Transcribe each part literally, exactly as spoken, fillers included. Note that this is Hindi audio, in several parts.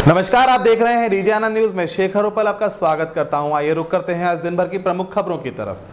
नमस्कार, आप देख रहे हैं रीजाना न्यूज में शेखर उपल आपका स्वागत करता हूं। आइए रुक करते हैं आज दिन भर की प्रमुख खबरों की तरफ।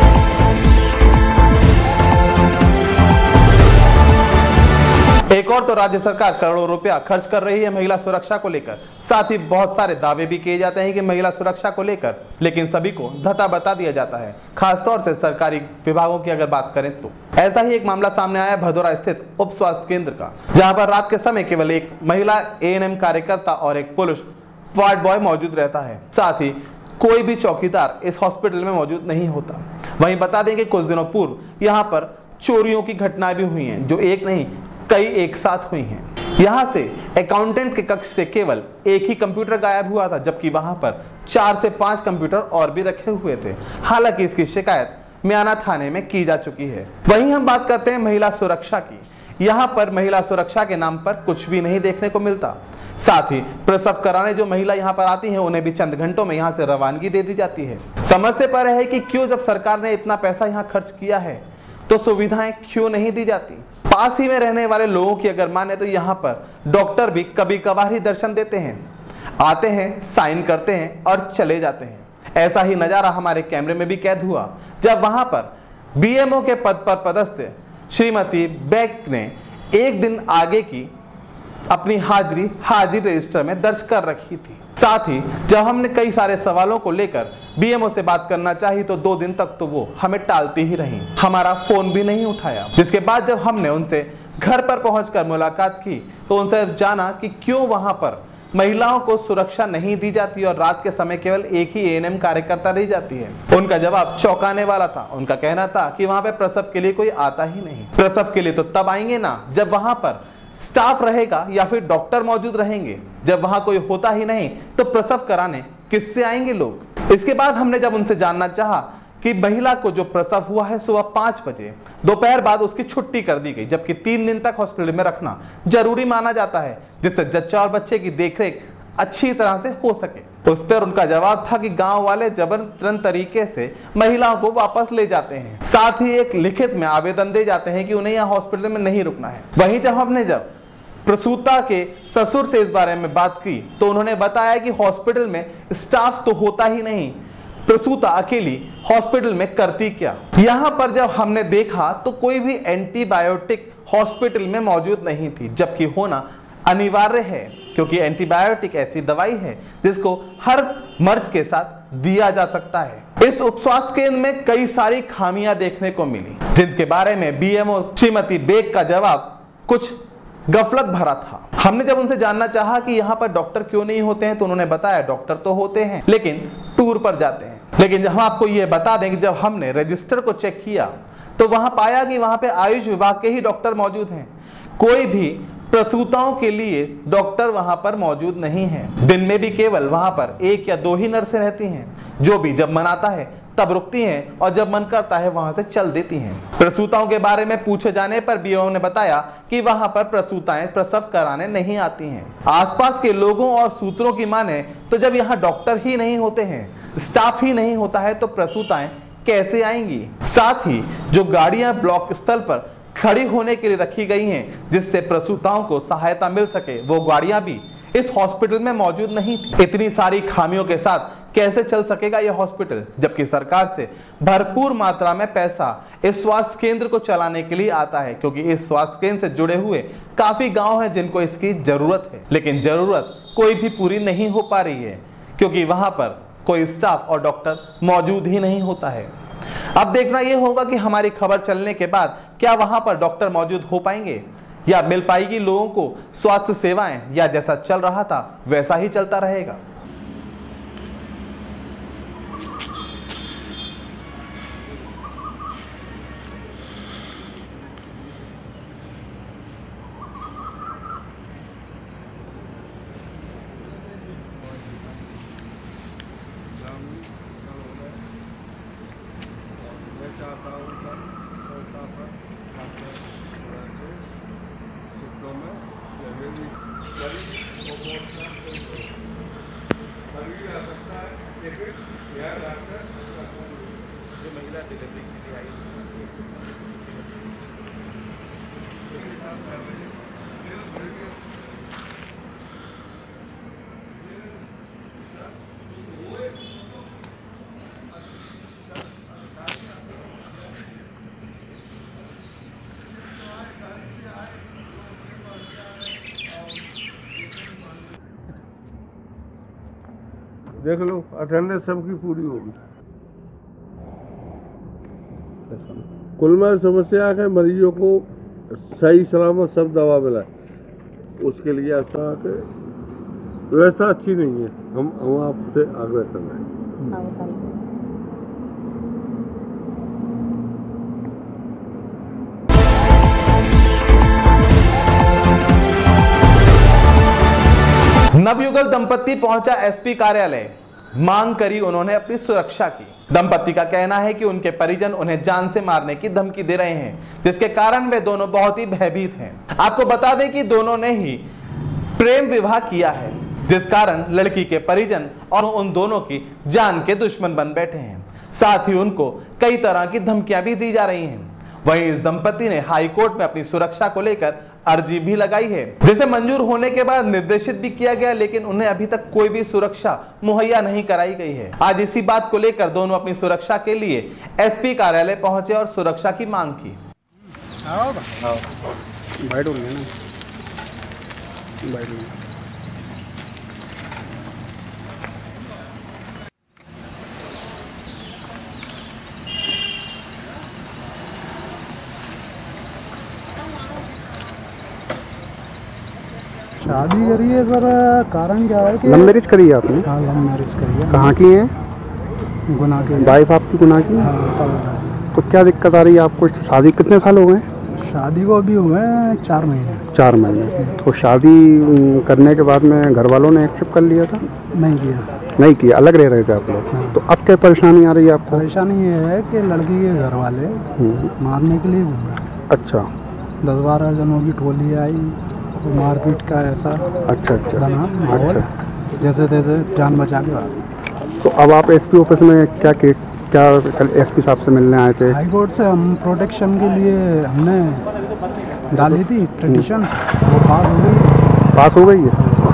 एक और तो राज्य सरकार करोड़ों रुपया खर्च कर रही है महिला सुरक्षा को लेकर। साथ ही बहुत सारे दावे भी किए जाते हैं कि महिला सुरक्षा को लेकर, लेकिन सभी को धता बता दिया जाता है। खासतौर से सरकारी विभागों की अगर बात करें तो ऐसा ही एक मामला सामने आया भदोरा स्थित उप स्वास्थ्य केंद्र का, जहां पर रात के समय केवल एक महिला ए एन एम कार्यकर्ता और एक पुरुष वार्ड बॉय मौजूद रहता है। साथ ही कोई भी चौकीदार इस हॉस्पिटल में मौजूद नहीं होता। वहीं बता दें कि कुछ दिनों पूर्व यहाँ पर चोरियों की घटनाएं भी हुई हैं, जो एक नहीं कई एक साथ हुई हैं। यहाँ से अकाउंटेंट के कक्ष से केवल एक ही कंप्यूटर गायब हुआ था, जबकि वहां पर चार से पांच कंप्यूटर और भी रखे हुए थे। हालांकि इसकी शिकायत म्याना थाने में की जा चुकी है। वहीं हम बात करते हैं महिला सुरक्षा की। यहाँ पर महिला सुरक्षा के नाम पर कुछ भी नहीं देखने को मिलता। साथ ही प्रसव कराने जो महिला यहाँ पर आती है, उन्हें भी चंद घंटों में यहाँ से रवानगी दे दी जाती है। समस्या पर है कि क्यों जब सरकार ने इतना पैसा यहाँ खर्च किया है तो सुविधाएं क्यों नहीं दी जाती। पास ही में रहने वाले लोगों की अगर माने तो यहाँ पर डॉक्टर भी कभी कभार ही दर्शन देते हैं, आते हैं, साइन करते हैं और चले जाते हैं। ऐसा ही नजारा हमारे कैमरे में भी कैद हुआ, जब वहां पर बी एम ओ के पद पर पदस्थ श्रीमती बेक ने एक दिन आगे की अपनी हाजिरी हाजिर रजिस्टर में दर्ज कर रखी थी। साथ ही जब हमने कई सारे सवालों को लेकर बी एम ओ से बात करना चाही तो दो दिन तक तो वो हमें टालती ही रही, हमारा फोन भी नहीं उठाया। जिसके बाद जब हमने उनसे घर पर पहुंचकर मुलाकात की तो उनसे जाना कि क्यों वहां पर महिलाओं को सुरक्षा नहीं दी जाती और रात के समय केवल एक ही ए एन एम कार्यकर्ता रही जाती है। उनका जवाब चौंकाने वाला था। उनका कहना था कि वहां पे प्रसव के लिए कोई आता ही नहीं। प्रसव के लिए तो तब आएंगे ना जब वहां पर स्टाफ रहेगा या फिर डॉक्टर मौजूद रहेंगे। जब वहां कोई होता ही नहीं तो प्रसव कराने किससे आएंगे लोग। इसके बाद हमने जब उनसे जानना चाहा कि महिला को जो प्रसव हुआ है सुबह पांच बजे, दोपहर बाद उसकी छुट्टी कर दी गई, जबकि तीन दिन तक हॉस्पिटल में रखना जरूरी माना जाता है, जिससे जच्चा और बच्चे की देखरेख अच्छी तरह से हो सके। उस पर उनका जवाब था कि गांव वाले जबरन तरीके से महिलाओं को वापस ले जाते हैं। साथ ही एक लिखित में आवेदन दे जाते हैं कि उन्हें यहाँ हॉस्पिटल में नहीं रुकना है। वहीं जब हमने जब प्रसूता के ससुर से इस बारे में बात की तो उन्होंने बताया कि हॉस्पिटल में स्टाफ तो होता ही नहीं, प्रसूता अकेली हॉस्पिटल में करती क्या। यहाँ पर जब हमने देखा तो कोई भी एंटीबायोटिक हॉस्पिटल में मौजूद नहीं थी, जबकि होना अनिवार्य है, क्योंकि एंटीबायोटिक ऐसी दवाई है जिसको हर मर्ज के साथ दिया जा सकता है। इस उप स्वास्थ्य केंद्र में कई सारी खामियां देखने को मिली, जिनके बारे में B M O Shrimati Beg का जवाब कुछ गफलत भरा था। हमने जब उनसे जानना चाहा कि यहाँ पर डॉक्टर क्यों नहीं होते हैं तो उन्होंने बताया डॉक्टर तो होते हैं लेकिन टूर पर जाते हैं। लेकिन हम आपको ये बता दें कि जब हमने रजिस्टर को चेक किया तो वहां पाया कि वहां पे आयुष विभाग के ही डॉक्टर मौजूद हैं। कोई भी प्रसूताओं के लिए डॉक्टर वहां पर मौजूद नहीं है। दिन में भी केवल वहां पर एक या दो ही नर्सें रहती हैं, जो भी जब मन आता है तब रुकती हैं और जब मन करता है वहां से चल देती हैं। प्रसूताओं के बारे में पूछे जाने पर बी एम ओ ने बताया कि वहां पर प्रसूताएं प्रसव कराने नहीं आती हैं। आसपास के लोगों और सूत्रों की माने तो जब यहाँ डॉक्टर ही नहीं होते हैं, स्टाफ ही नहीं होता है तो प्रसूताएं कैसे आएंगी। साथ ही जो गाड़ियां ब्लॉक स्थल पर खड़ी होने के लिए रखी गई हैं जिससे प्रसूताओं को सहायता मिल सके, वो गाड़ियां भी इस हॉस्पिटल में मौजूद नहीं थी। इतनी सारी खामियों के साथ कैसे चल सकेगा यह हॉस्पिटल, जबकि सरकार से भरपूर मात्रा में पैसा इस स्वास्थ्य केंद्र को चलाने के लिए आता है, क्योंकि इस स्वास्थ्य केंद्र से जुड़े हुए काफी गांव हैं जिनको इसकी जरूरत है, लेकिन जरूरत कोई भी पूरी नहीं हो पा रही है क्योंकि वहां पर कोई स्टाफ और डॉक्टर मौजूद ही नहीं होता है। अब देखना यह होगा कि हमारी खबर चलने के बाद क्या वहां पर डॉक्टर मौजूद हो पाएंगे या मिल पाएगी लोगों को स्वास्थ्य सेवाएं, या जैसा चल रहा था वैसा ही चलता रहेगा। महिला डिलीवरी के लिए आई देख लो अटेंडेंस सबकी पूरी होगी। कुल में समस्या है मरीजों को सही सलामत सब दवा मिलाए, उसके लिए ऐसा कि व्यवस्था अच्छी नहीं है। हम हम आपसे आग्रह कर रहे हैं। नवयुगल दंपति पहुंचा एसपी कार्यालय, मांग करी उन्होंने अपनी सुरक्षा की। दंपति का कहना है कि उनके परिजन उन्हें जान से मारने की धमकी दे रहे हैं, जिसके कारण वे दोनों बहुत ही भयभीत हैं। आपको बता दें कि दोनों ने ही प्रेम विवाह किया है, जिस कारण लड़की के परिजन और उन दोनों की जान के दुश्मन बन बैठे हैं। साथ ही उनको कई तरह की धमकियां भी दी जा रही हैं। वहीं इस दंपति ने हाई कोर्ट में अपनी सुरक्षा को लेकर अर्जी भी लगाई है, जिसे मंजूर होने के बाद निर्देशित भी किया गया, लेकिन उन्हें अभी तक कोई भी सुरक्षा मुहैया नहीं कराई गई है। आज इसी बात को लेकर दोनों अपनी सुरक्षा के लिए एसपी कार्यालय पहुंचे और सुरक्षा की मांग की। आओ, आओ। बैठो ना, बैठो। शादी करी है सर, कारण क्या है कि लव मैरिज करी है आपने? हाँ, लव मैरिज करी है। कहाँ की है? गुना की। वाइफ आपकी गुना की? हाँ। तो क्या दिक्कत आ रही है आपको? शादी कितने साल हो गए? शादी को अभी हुए हैं चार महीने। चार महीने। तो शादी करने के बाद में घर वालों ने एक्सेप्ट कर लिया था? नहीं किया। नहीं किया, अलग रह रहे थे आप लोग। हाँ। तो अब क्या परेशानी आ रही है आपको? परेशानी ये है कि लड़की के घर वाले मारने के लिए घूम रहे हैं। अच्छा। दस बारह जनों की टोली आई, मारपीट का ऐसा अच्छा अच्छा अच्छा जैसे तैसे जान बचा के। तो अब आप एसपी ऑफिस में क्या के, क्या कल एसपी साहब से मिलने आए थे? हाई कोर्ट से हम प्रोटेक्शन के लिए हमने डाली थी पिटीशन, वो पास हो गई। पास हो गई है?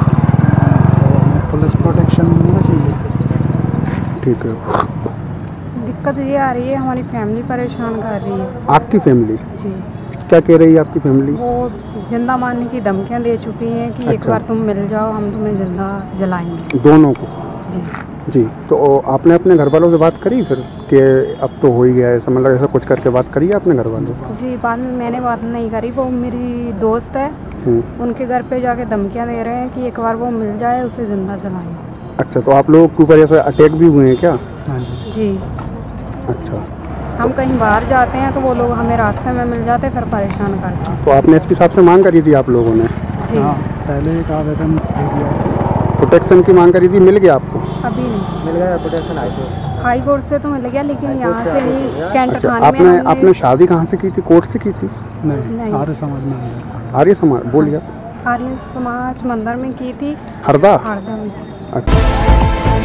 तो पुलिस प्रोटेक्शन मिलना चाहिए। ठीक है। दिक्कत ये आ रही है, हमारी फैमिली परेशान कर रही है। आपकी फैमिली? जी। क्या कह रही है आपकी फैमिली? वो जिंदा मारने की धमकियां दे चुकी हैं कि अच्छा। एक बार तुम मिल जाओ, हम तुम्हें जिंदा जलाएंगे। दोनों को? जी। जी। तो आपने अपने घर वालों से बात करी फिर कि अब तो हो ही गया है, मतलब ऐसा कुछ करके बात करी है आपने घर वालों से? जी, बाद में मैंने बात नहीं करी। वो मेरी दोस्त है, उनके घर पे जाके धमकियां दे रहे हैं कि एक बार वो मिल जाए उसे जिंदा जलाएंगे। अच्छा, तो आप लोगों के ऊपर ऐसे अटैक भी हुए हैं क्या? हाँ जी। अच्छा। हम कहीं बाहर जाते हैं तो वो लोग हमें रास्ते में मिल जाते हैं, फिर परेशान करते हैं। तो आपने एसपी साहब से मांग करी थी आप लोगों ने? जी। हाँ, पहले एक आवेदन दे दिया। प्रोटेक्शन की मांग करी थी, मिल गया आपको? अभी नहीं मिल गया protection high court? High court से तो मिल गया, लेकिन यहाँ से नहीं। कैंट अच्छा, थाने आपने में हमने- आपने शादी कहाँ से की थी? कोर्ट से की थी? नहीं, नहीं। आर्य समाज में अंदर। आर्य समाज? बोलिए। आर्य समाज मंदिर में की थी। हरदा? हरदा में। अच्छा।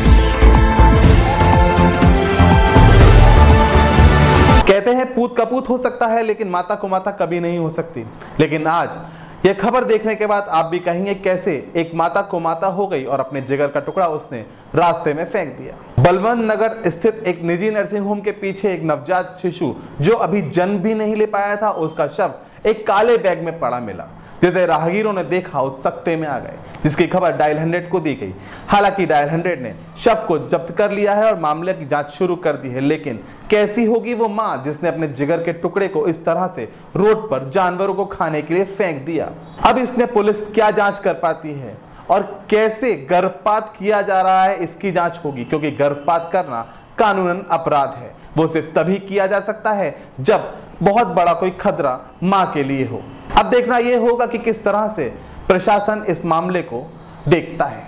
कहते हैं पूत कपूत हो सकता है, लेकिन माता को माता कभी नहीं हो सकती। लेकिन आज यह खबर देखने के बाद आप भी कहेंगे कैसे एक माता को माता हो गई और अपने जिगर का टुकड़ा उसने रास्ते में फेंक दिया। बलवंत नगर स्थित एक निजी नर्सिंग होम के पीछे एक नवजात शिशु जो अभी जन्म भी नहीं ले पाया था, उसका शव एक काले बैग में पड़ा मिला, जिसे राहगीरों ने देखा उत्सुकते में आ गए, जिसकी खबर डायल हंड्रेड को दी गई। हालांकि डायल हंड्रेड ने शव को जब्त कर लिया है और मामले की जांच शुरू कर दी है, लेकिन कैसी होगी वो मां जिसने अपने जिगर के टुकड़े को इस तरह से रोड पर जानवरों को खाने के लिए फेंक दिया। अब इसमें पुलिस क्या जांच कर पाती है और कैसे गर्भपात किया जा रहा है, इसकी जांच होगी, क्योंकि गर्भपात करना कानूनन अपराध है। वो सिर्फ तभी किया जा सकता है जब बहुत बड़ा कोई खतरा मां के लिए हो। अब देखना यह होगा कि किस तरह से प्रशासन इस मामले को देखता है।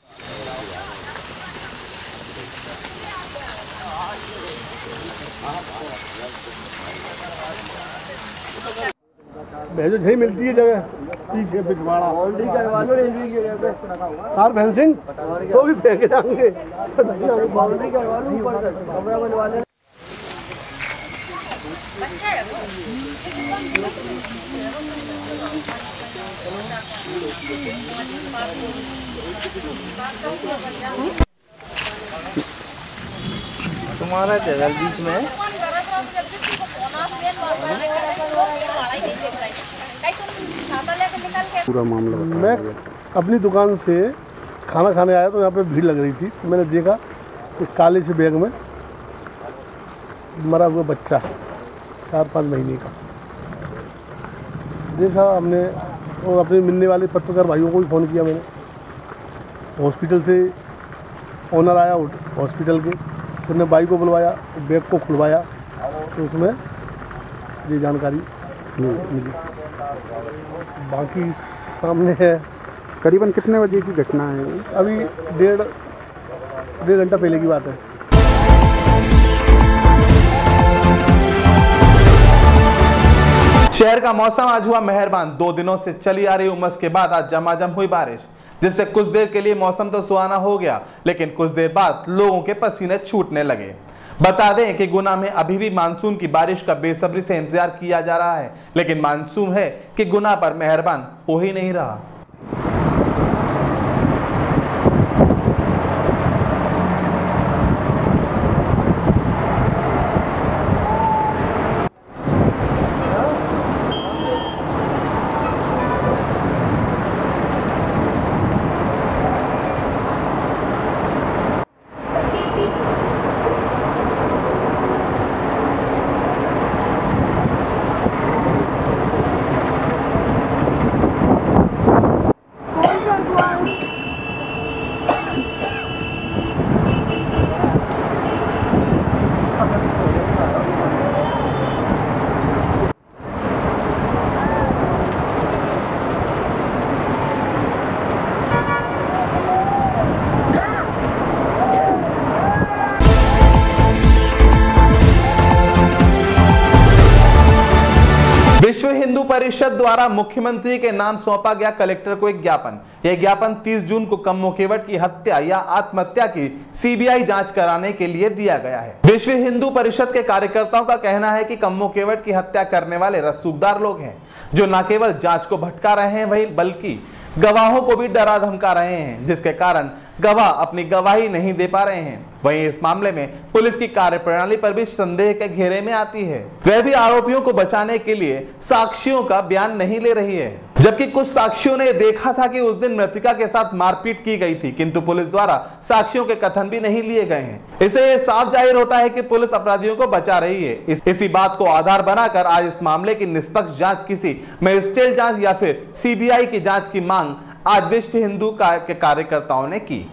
भेजो यही मिलती है जगह पीछे पिछवाड़ा बाउंड्री करवा लो, एंट्री की जगह पे कार फेंसिंग तो भी फेंक जाएंगे। बाउंड्री करवा लो, ऊपर तक कमरा बनवा ले। तुम्हारा जगह बीच में पूरा मामला मैं अपनी दुकान से खाना खाने आया तो यहाँ पे भीड़ लग रही थी, तो मैंने देखा एक काले से बैग में मरा हुआ बच्चा चार पाँच महीने का देखा हमने, और अपने मिलने वाले पत्रकार भाइयों को भी फ़ोन किया मैंने। हॉस्पिटल से ओनर आया हॉस्पिटल के, उसने बाइक को बुलवाया, बैग को खुलवाया तो उसमें ये जानकारी मिली। बाकी सामने है। करीबन कितने बजे की घटना है? अभी डेढ़ डेढ़ घंटा पहले की बात है। शहर का मौसम आज हुआ मेहरबान। दो दिनों से चली आ रही उमस के बाद आज झमाझम हुई बारिश, जिससे कुछ देर के लिए मौसम तो सुहाना हो गया, लेकिन कुछ देर बाद लोगों के पसीने छूटने लगे। बता दें कि गुना में अभी भी मानसून की बारिश का बेसब्री से इंतजार किया जा रहा है, लेकिन मानसून है कि गुना पर मेहरबान हो ही नहीं रहा। विश्व हिंदू परिषद द्वारा मुख्यमंत्री के नाम सौंपा गया कलेक्टर को एक ज्ञापन। यह ज्ञापन तीस जून को कम्मो केवट की हत्या या आत्महत्या की सीबीआई जांच कराने के लिए दिया गया है। विश्व हिंदू परिषद के कार्यकर्ताओं का कहना है कि कम्मो केवट की हत्या करने वाले रसूखदार लोग हैं, जो न केवल जांच को भटका रहे हैं वहीं बल्कि गवाहों को भी डरा धमका रहे हैं, जिसके कारण गवाह अपनी गवाही नहीं दे पा रहे हैं। वहीं इस मामले में पुलिस की कार्यप्रणाली पर भी संदेह के घेरे में आती है। वह भी आरोपियों को बचाने के लिए साक्षियों का बयान नहीं ले रही है, जबकि कुछ साक्षियों ने देखा था कि उस दिन मृतिका के साथ मारपीट की गई थी, किंतु पुलिस द्वारा साक्षियों के कथन भी नहीं लिए गए हैं। इससे यह साफ जाहिर होता है कि पुलिस अपराधियों को बचा रही है। इस, इसी बात को आधार बनाकर आज इस मामले की निष्पक्ष जांच, किसी मजिस्ट्रेट जांच या फिर सीबीआई की जांच की मांग आज विश्व हिंदू के कार्यकर्ताओं ने की।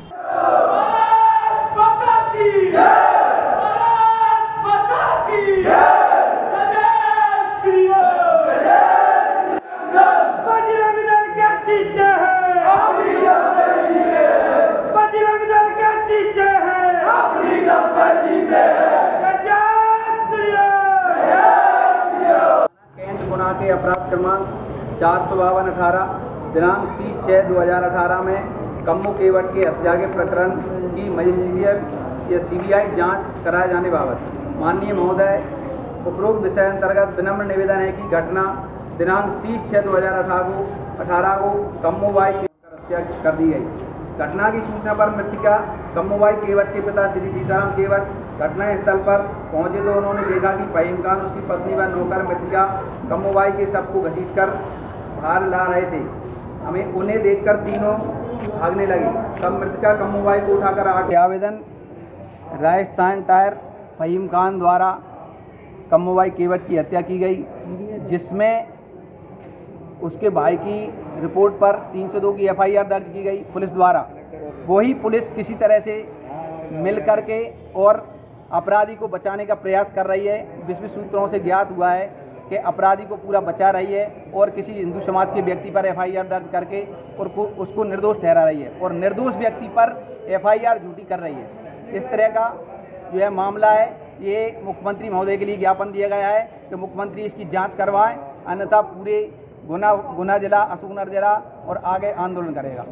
गुना के अपराध क्रमांक चार सौ बावन अठारह दिनांक तीस छः दो हजार अठारह में कम्मो केवट के हत्या के प्रकरण की मजिस्ट्रेट या सीबीआई जांच कराए जाने बाबत माननीय महोदय, उपरोक्त विषय अंतर्गत विनम्र निवेदन है कि घटना दिनांक तीस छः दो हजार अठारह को अठारह को कम्मोबाई की हत्या कर दी गई। घटना की सूचना पर मृतिका कम्मोबाई केवट के पिता श्री सीताराम केवट घटना स्थल पर पहुंचे तो उन्होंने देखा कि फहीम खान, उसकी पत्नी व नौकर मृतिका कम्मोबाई के शव को घसीटकर बाहर ला रहे थे। हमें उन्हें देखकर तीनों भागने लगे। तब मृतिका कम्मोबाई को उठाकर आठ आवेदन राजस्थान टायर फहीम खान द्वारा कम्मोबाई केवट की हत्या की गई, जिसमें उसके भाई की रिपोर्ट पर तीन सौ दो की एफ आई आर दर्ज की गई पुलिस द्वारा। वही पुलिस किसी तरह से मिल करके और अपराधी को बचाने का प्रयास कर रही है। विश्व सूत्रों से ज्ञात हुआ है कि अपराधी को पूरा बचा रही है और किसी हिंदू समाज के व्यक्ति पर एफ आई आर दर्ज करके और को, उसको निर्दोष ठहरा रही है और निर्दोष व्यक्ति पर एफ आई आर झूठी कर रही है। इस तरह का जो है मामला है, ये मुख्यमंत्री महोदय के लिए ज्ञापन दिया गया है कि मुख्यमंत्री इसकी जांच करवाएं, अन्यथा पूरे गुना गुना जिला, अशोकनगर जिला और आगे आंदोलन करेगा।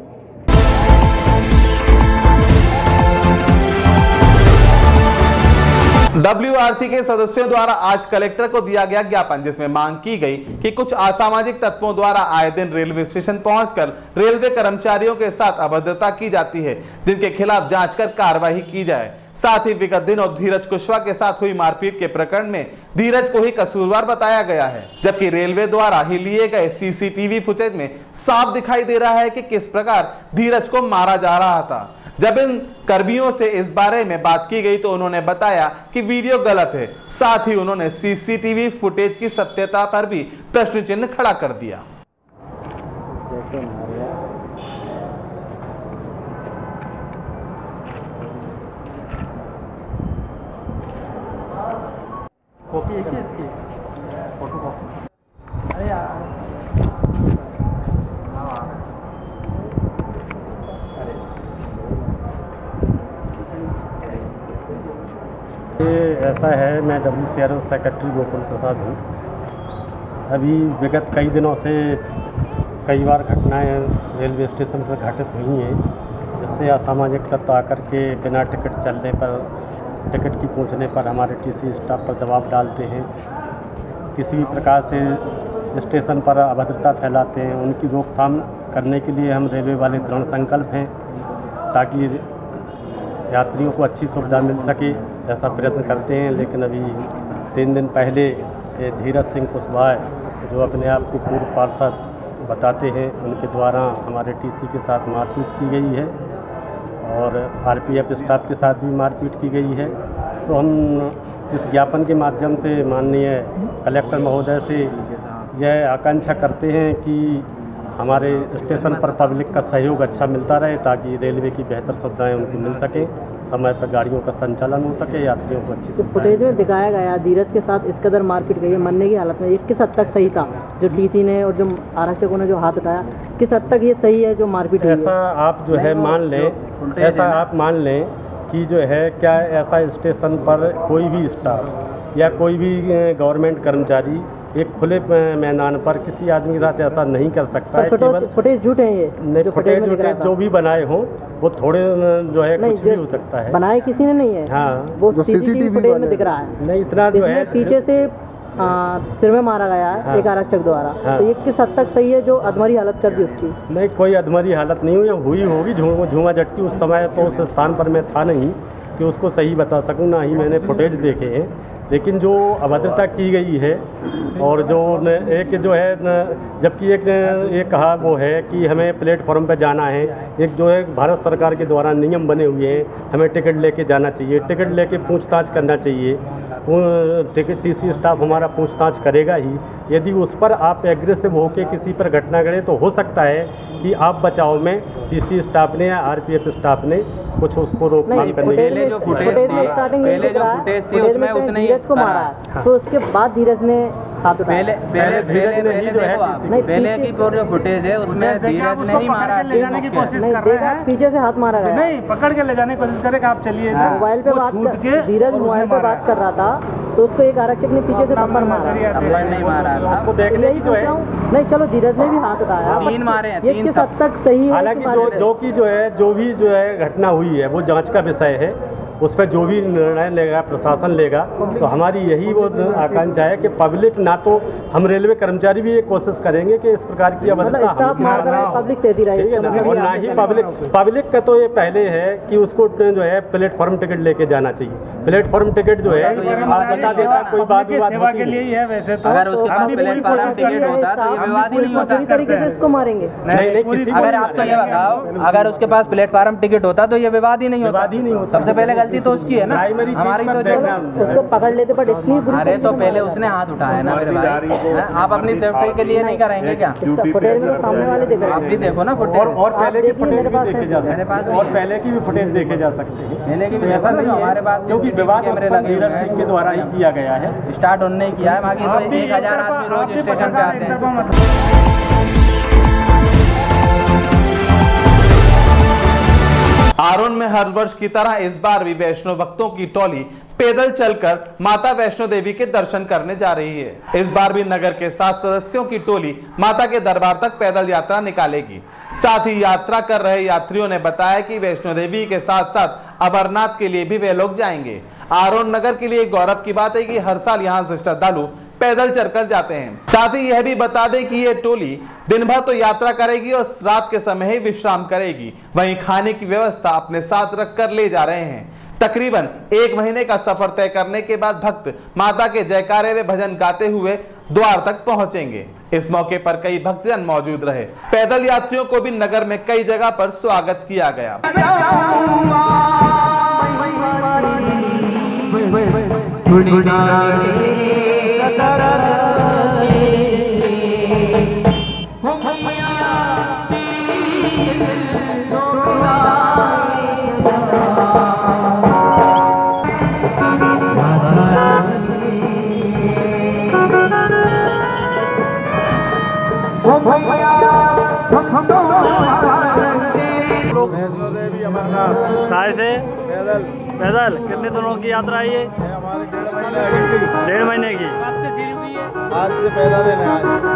डब्ल्यू आर सी के सदस्यों द्वारा आज कलेक्टर को दिया गया ज्ञापन, जिसमें मांग की गई कि कुछ असामाजिक तत्वों द्वारा आए दिन रेलवे स्टेशन पहुंचकर रेलवे कर्मचारियों के साथ अभद्रता की जाती है, जिनके खिलाफ जांच कर कार्रवाई की जाए। साथ ही विगत दिनों धीरज कुशवाहा के साथ हुई मारपीट के प्रकरण में धीरज को ही कसूरवार बताया गया है, जबकि रेलवे द्वारा ही लिए गए सीसीटीवी फुटेज में साफ दिखाई दे रहा है कि किस प्रकार धीरज को मारा जा रहा था। जब इन कर्मियों से इस बारे में बात की गई तो उन्होंने बताया कि वीडियो गलत है। साथ ही उन्होंने सीसीटीवी फुटेज की सत्यता पर भी प्रश्न चिन्ह खड़ा कर दिया। कॉपी है क्या इसकी? Photo copy. अरे यार ये ऐसा है, मैं W C R O secretary Gokul Prasad हूँ। अभी विगत कई दिनों से कई बार घटनाएं रेलवे स्टेशन पर घटित हुई हैं, जिससे असामाजिक तत्व आकर के बिना टिकट चलने पर, टिकट की पूछने पर हमारे टीसी स्टाफ पर दबाव डालते हैं, किसी भी प्रकार से स्टेशन पर अभद्रता फैलाते हैं। उनकी रोकथाम करने के लिए हम रेलवे वाले दृढ़ संकल्प हैं, ताकि यात्रियों को अच्छी सुविधा मिल सके, ऐसा प्रयत्न करते हैं। लेकिन अभी तीन दिन पहले ये धीरज सिंह कुशवाहा, जो अपने आप को पूर्व पार्षद बताते हैं, उनके द्वारा हमारे टीसी के साथ मारपीट की गई है और आरपीएफ स्टाफ के साथ भी मारपीट की गई है। तो हम इस ज्ञापन के माध्यम से माननीय कलेक्टर महोदय से यह आकांक्षा करते हैं कि हमारे स्टेशन पर पब्लिक का सहयोग अच्छा मिलता रहे, ताकि रेलवे की बेहतर सुविधाएं उनको मिल सकें, समय पर गाड़ियों का संचालन हो सके, यात्रियों को अच्छी तो फुटेज में दिखाया गया धीरज के साथ इस कदर मारपीट गई है, मरने की हालत में, ये किस हद तक सही था? जो टीसी ने और जो आरक्षकों ने जो हाथ उठाया, किस हद तक ये सही है जो मारपीट? ऐसा आप जो है मान लें, ऐसा आप मान लें कि जो है क्या ऐसा स्टेशन पर कोई भी स्टाफ या कोई भी गवर्नमेंट कर्मचारी एक खुले मैदान पर किसी आदमी के साथ ऐसा नहीं कर सकता है। केवल फुटेज झूठ है ये, नहीं, फुटेज झूठे जो भी बनाए हों वो थोड़े जो है कुछ भी हो सकता है। बनाए किसी ने नहीं है, हाँ, वो सीसीटीवी फुटेज में दिख रहा है। नहीं, इतना जो है पीछे से आ, सिर में मारा गया है, हाँ, एक आरक्षक द्वारा, हाँ। तो ये किस हद तक सही है जो अधमरी हालत कर दी उसकी? नहीं, कोई अधमरी हालत नहीं हुई, हुई होगी झूमा झटकी। उस समय तो उस स्थान पर मैं था नहीं कि उसको सही बता सकूं, ना ही मैंने फुटेज देखे हैं। लेकिन जो अभद्रता की गई है और जो एक जो है, जबकि एक एक कहा वो है कि हमें प्लेटफॉर्म पर जाना है, एक जो है भारत सरकार के द्वारा नियम बने हुए हैं, हमें टिकट लेके जाना चाहिए, टिकट लेके पूछताछ करना चाहिए, टिकट टीसी स्टाफ हमारा पूछताछ करेगा ही। यदि उस पर आप एग्रेसिव होकर किसी पर घटना करें तो हो सकता है कि आप बचाव में टीसी स्टाफ ने या आरपीएफ स्टाफ ने कुछ उसको रोकथाम करने के लिए जो फुटेज थी, पहले जो फुटेज थी उसमें उसने धीरज को मारा, तो उसके बाद धीरज ने हाथ उठाया। पहले पहले पहले पहले देखो आप, पहले की जो फुटेज है उसमें धीरज ने ही मारा, ले जाने की कोशिश कर रहे हैं, पीछे से हाथ मारा गया, नहीं पकड़ के ले जाने की कोशिश करे कि आप चलिए। मोबाइल पे बात कर, धीरज मोबाइल पे बात कर रहा था तो उसको एक आरक्षक ने पीछे से थप्पड़ मारा, थप्पड़ नहीं मारा था, उसको देखने की जो है नहीं, चलो धीरज ने भी हाथ उठाया, तीन मारे हैं, ये किस हद तक सही है? हालांकि जो जो की जो है जो भी जो है घटना हुई है वो जांच का विषय है, उस पर जो भी निर्णय लेगा प्रशासन लेगा। तो हमारी यही वो आकांक्षा है कि पब्लिक, ना तो हम रेलवे कर्मचारी भी ये कोशिश करेंगे कि इस प्रकार की अभद्रता पब्लिक देती रहे, और ना ही पब्लिक पब्लिक का तो ये पहले है कि उसको जो है प्लेटफॉर्म टिकट लेके जाना चाहिए। प्लेटफॉर्म टिकट जो है आप बता देगा, कोई बात सेवा के लिए ही है वैसे तो, अगर उसके पास प्लेटफॉर्म टिकट होता तो ये विवाद ही नहीं होता। तरीके से इसको मारेंगे। अगर आपको ये बताओ, अगर उसके पास प्लेटफॉर्म टिकट होता तो ये विवाद ही नहीं होता। सबसे पहले गलती तो उसकी है ना, हमारी तो जो उसको पकड़ लेते, पर इतनी अरे तो पहले उसने हाथ उठाया ना मेरे भाई, आप अपनी सेफ्टी के लिए नहीं करेंगे क्या? फुटेज में सामने वाले देख रहे हैं, आप भी देखो ना फुटेज, और पहले की फुटेज भी देखे जा सकते हैं, और पहले की भी फुटेज देखे जा सकते हैं। पहले की भी ऐसा नहीं, हमारे पास क्योंकि विवाद कैमरे लगे हुए हैं के द्वारा ही किया गया है, स्टार्ट उन्होंने किया है। बाकी तो एक हजार आदमी रोज स्टेशन पे आते हैं। आरोन में हर वर्ष की तरह इस बार भी वैष्णो भक्तों की टोली पैदल चलकर माता वैष्णो देवी के दर्शन करने जा रही है। इस बार भी नगर के सात सदस्यों की टोली माता के दरबार तक पैदल यात्रा निकालेगी। साथ ही यात्रा कर रहे यात्रियों ने बताया कि वैष्णो देवी के साथ साथ अमरनाथ के लिए भी वे लोग जाएंगे। आरोन नगर के लिए गौरव की बात है कि हर साल यहाँ से श्रद्धालु पैदल चलकर जाते हैं। साथ ही यह भी बता दें कि ये टोली दिन भर तो यात्रा करेगी और रात के समय ही विश्राम करेगी। वहीं खाने की व्यवस्था अपने साथ रखकर ले जा रहे हैं तकरीबन एक महीने का सफर तय करने के बाद भक्त माता के जयकारे व भजन गाते हुए द्वार तक पहुंचेंगे। इस मौके पर कई भक्तजन मौजूद रहे। पैदल यात्रियों को भी नगर में कई जगह पर स्वागत किया गया। कहाँ से? पैदल। पैदल कितने दिनों की यात्रा है ये? हमारे डेढ़ डेढ़ महीने की। आज से पैदल है।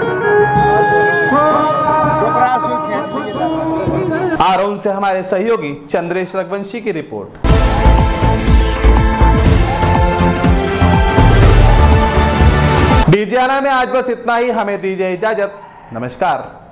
आरोन से हमारे सहयोगी चंद्रेश रघुवंशी की रिपोर्ट। डीजियाना में आज बस इतना ही। हमें दीजिए इजाजत। नमस्कार।